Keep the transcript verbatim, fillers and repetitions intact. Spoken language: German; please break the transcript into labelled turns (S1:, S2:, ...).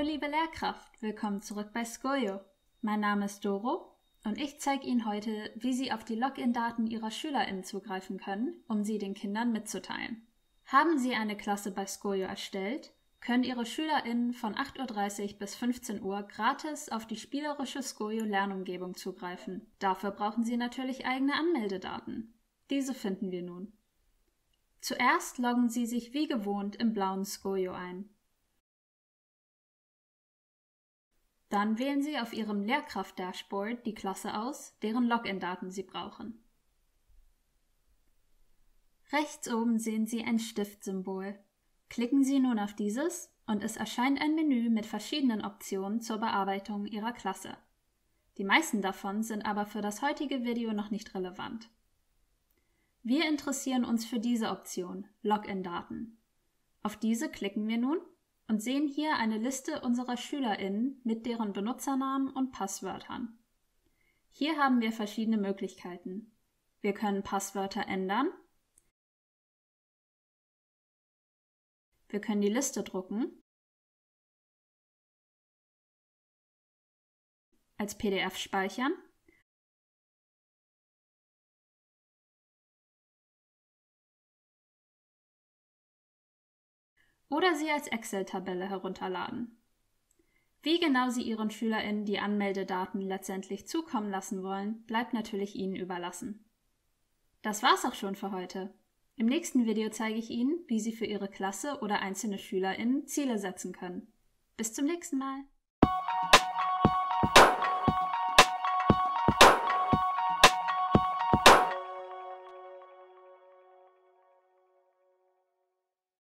S1: liebe Lehrkraft, willkommen zurück bei Skojo. Mein Name ist Doro und ich zeige Ihnen heute, wie Sie auf die Login-Daten Ihrer SchülerInnen zugreifen können, um sie den Kindern mitzuteilen. Haben Sie eine Klasse bei Skojo erstellt, können Ihre SchülerInnen von acht Uhr dreißig bis fünfzehn Uhr gratis auf die spielerische Skojo-Lernumgebung zugreifen. Dafür brauchen Sie natürlich eigene Anmeldedaten. Diese finden wir nun. Zuerst loggen Sie sich wie gewohnt im blauen Skojo ein. Dann wählen Sie auf Ihrem Lehrkraft-Dashboard die Klasse aus, deren Login-Daten Sie brauchen. Rechts oben sehen Sie ein Stiftsymbol. Klicken Sie nun auf dieses und es erscheint ein Menü mit verschiedenen Optionen zur Bearbeitung Ihrer Klasse. Die meisten davon sind aber für das heutige Video noch nicht relevant. Wir interessieren uns für diese Option, Login-Daten. Auf diese klicken wir nun und sehen hier eine Liste unserer SchülerInnen mit deren Benutzernamen und Passwörtern. Hier haben wir verschiedene Möglichkeiten. Wir können Passwörter ändern, wir können die Liste drucken, als P D F speichern oder sie als Excel-Tabelle herunterladen. Wie genau Sie Ihren SchülerInnen die Anmeldedaten letztendlich zukommen lassen wollen, bleibt natürlich Ihnen überlassen. Das war's auch schon für heute. Im nächsten Video zeige ich Ihnen, wie Sie für Ihre Klasse oder einzelne SchülerInnen Ziele setzen können. Bis zum nächsten Mal!